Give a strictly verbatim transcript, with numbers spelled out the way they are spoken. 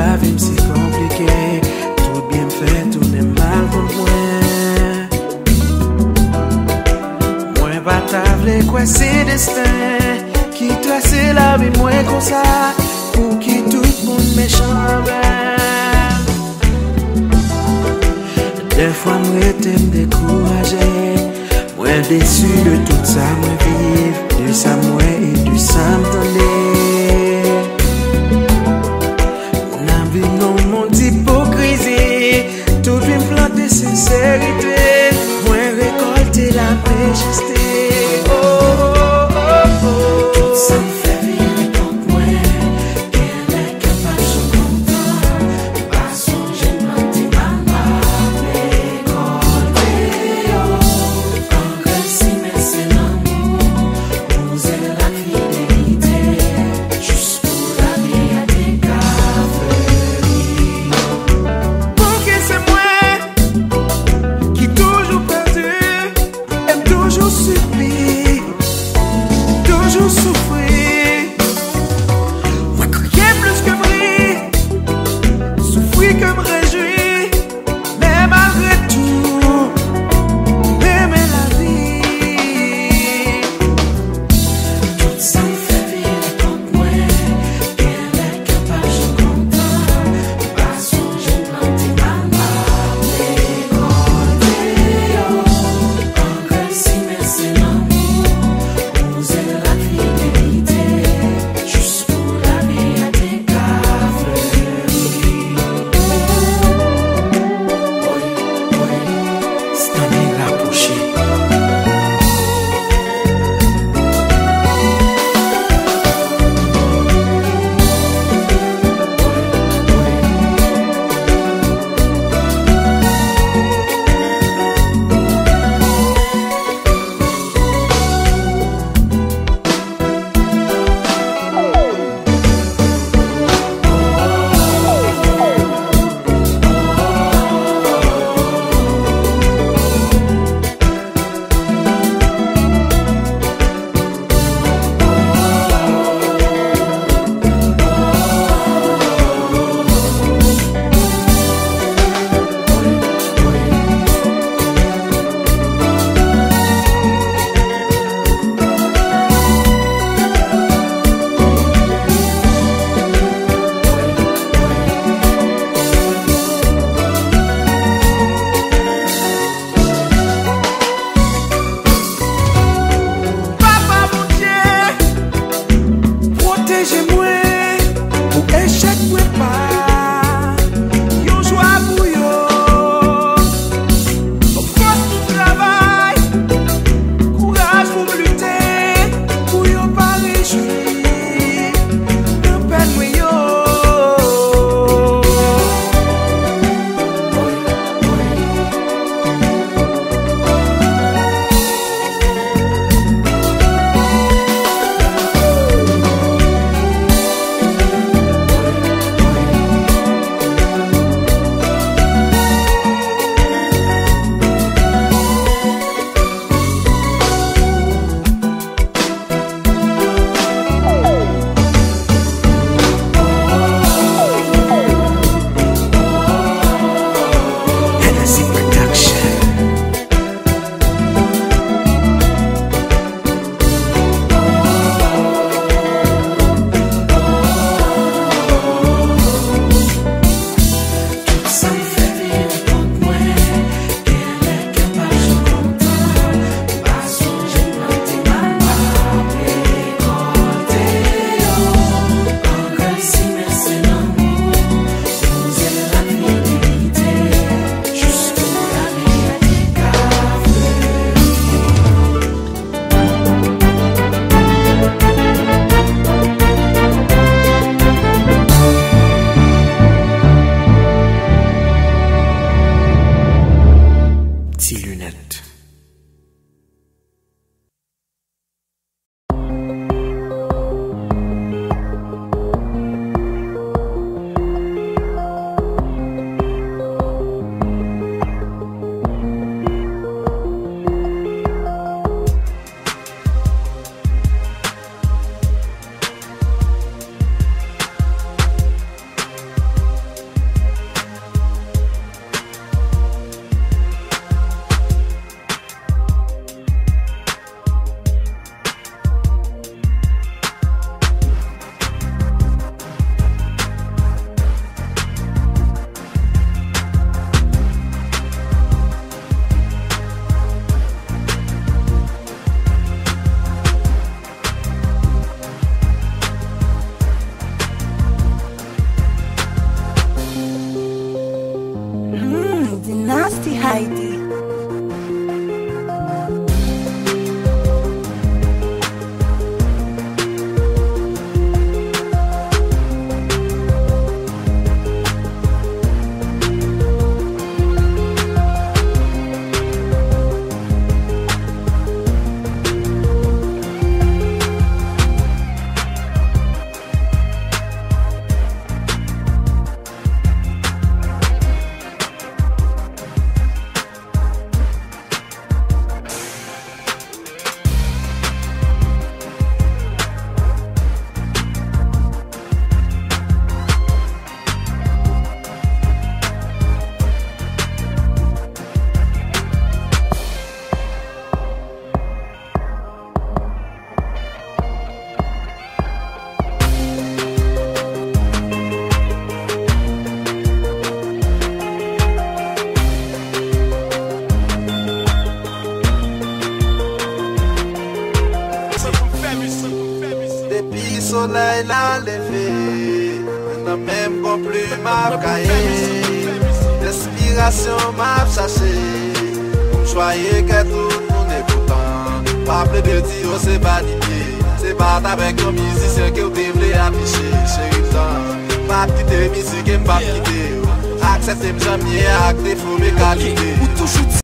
la vie c'est compliqué. Tout bien fait, tout n'est mal pour moi. Moi pas t'avler quoi c'est destin qui trace la vie moi comme ça pour qui tout le monde méchant. Des fois moi t'aime décourager, moi déçu de tout ça moi vivre, de ça moi et du ça m'tendait. On a vu non mon hypocrisie, tout vient planter sincérité, moi récolter la méchanceté. Oh oh oh oh, tout ça me fait vivre contre moi, qu'elle est capable de se contenter, pas songer planter ma main, récolter oh, encore si mais c'est l'amour, oser la fidélité, juste pour la vie à des cafés. Pouki se mwen, soleil l'a levé, maintenant même qu'on plus m'a caillé. L'inspiration m'a cherché, pour choyer que tout le monde est content. Pas plus de dire c'est pas d'idée, c'est pas avec un musicien que vous devez afficher. Chérie, pas quitter musique et pas quitter. Acceptez mes amis et acte défaut mes qualités. Ou toujours